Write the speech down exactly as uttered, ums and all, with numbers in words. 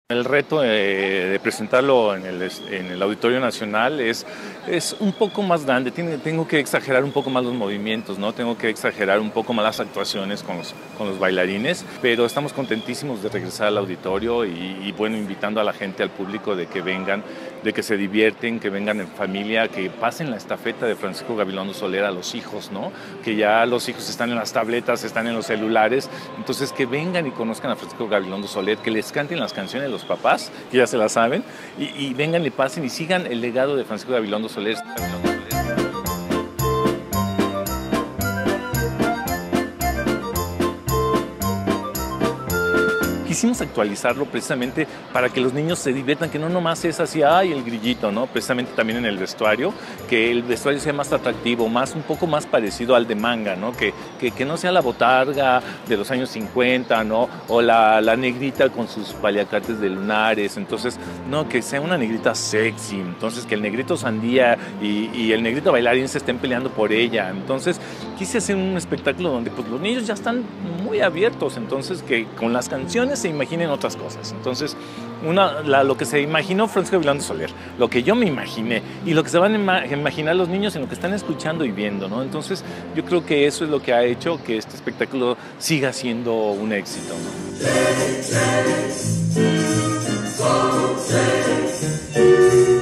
El reto de, de presentarlo en el, en el Auditorio Nacional es, es un poco más grande. Tengo, tengo que exagerar un poco más los movimientos, ¿no? Tengo que exagerar un poco más las actuaciones con los, con los bailarines, pero estamos contentísimos de regresar al auditorio y, y bueno, invitando a la gente, al público, de que vengan, de que se divierten, que vengan en familia, que pasen la estafeta de Francisco Gabilondo Soler a los hijos, ¿no? Que ya los hijos están en las tabletas, están en los celulares, entonces que vengan y conozcan a Francisco Gabilondo Soler, que les canten las canciones de los papás, que ya se las saben, y, y vengan, le pasen y sigan el legado de Francisco Gabilondo Soler. Quisimos actualizarlo precisamente para que los niños se diviertan, que no nomás es así, ay, el grillito, ¿no? Precisamente también en el vestuario, que el vestuario sea más atractivo, más, un poco más parecido al de manga, ¿no? Que, que, que no sea la botarga de los años cincuenta, ¿no? O la, la negrita con sus paliacates de lunares, entonces, no, que sea una negrita sexy, entonces que el negrito sandía y, y el negrito bailarín se estén peleando por ella, entonces quise hacer un espectáculo donde pues los niños ya están muy abiertos, entonces que con las canciones se imaginen otras cosas. Entonces, una, la, lo que se imaginó Francisco Gabilondo Soler, lo que yo me imaginé y lo que se van a ima imaginar los niños en lo que están escuchando y viendo, ¿no? Entonces, yo creo que eso es lo que ha hecho que este espectáculo siga siendo un éxito, ¿no?